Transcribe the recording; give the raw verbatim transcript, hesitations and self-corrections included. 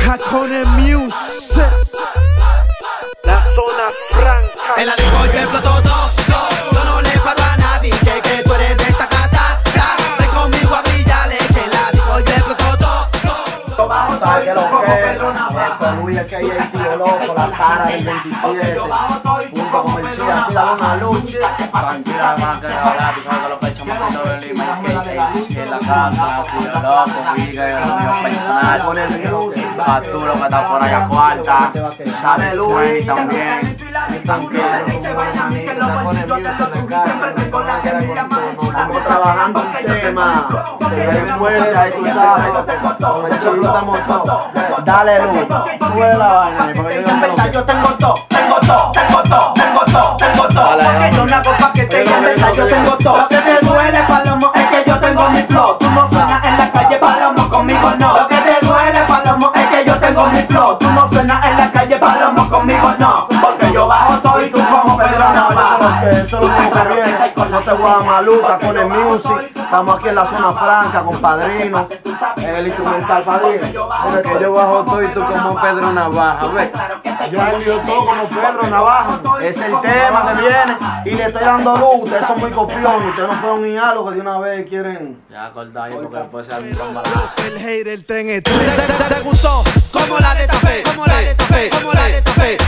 Hakone Music. La zona franca. En la disco yo exploto todo, todo. Yo no le paro a nadie, que, que tú eres de esa cata, ta. Ven conmigo a brillarle, que en la disco yo exploto todo, todo. ¿Sabes qué lo que es? Esto Luis, que hay el tío loco, la cara del veintisiete, junto con el Chia, tírale una lucha. Tranquila, más que hablar, tú sabes que los pechos más lindos de Lima, y que que en la casa, tío loco, Miguel, lo mío personal, con el music, facturo que está por allá cuarta, sale Luis también, tranquilo, estamos trabajando un tema, que viene fuerte, ahí tú sabes, con el chulo estamos todos. Dale luz, sube la vaina, porque yo en verdad yo tengo todo, tengo todo, tengo todo, tengo todo, tengo todo. Porque yo una copa que te en verdad yo tengo todo. Lo que te duele, Palomo, es que yo tengo mi flow. Tú no suenas en la calle, Palomo, conmigo no. Lo que te duele, Palomo, es que yo tengo mi flow. Tú no suenas en la calle, Palomo, conmigo no. Porque yo bajo todo y tú como Pedro Navaja. Eso es lo que viene, no te voy a maluca con el music. Estamos aquí en la zona franca con Padrino, en el instrumental Padrino. Porque yo bajo todo y tú como Pedro Navaja, ¿ves? Yo envío todo como Pedro Navaja. Es el tema que viene y le estoy dando luz. Ustedes son muy copiones, ustedes no pueden ir a algo que de una vez quieren. Ya corta ahí porque después se hace un El hater, el tren, el ¿Te, te, te, te gustó? Como la de tapé, como la de tapé, como la de tapé.